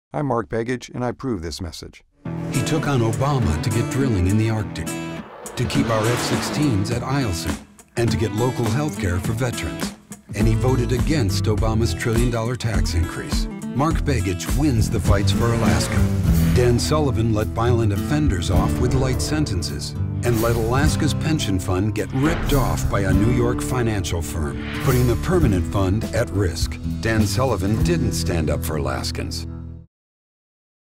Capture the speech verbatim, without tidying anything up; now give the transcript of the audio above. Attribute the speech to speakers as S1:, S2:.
S1: I'm Mark Begich, and I approve this message.
S2: He took on Obama to get drilling in the Arctic, to keep our F sixteens at Eielson, and to get local health care for veterans. And he voted against Obama's trillion dollar tax increase. Mark Begich wins the fights for Alaska. Dan Sullivan let violent offenders off with light sentences and let Alaska's pension fund get ripped off by a New York financial firm, putting the permanent fund at risk. Dan Sullivan didn't stand up for Alaskans.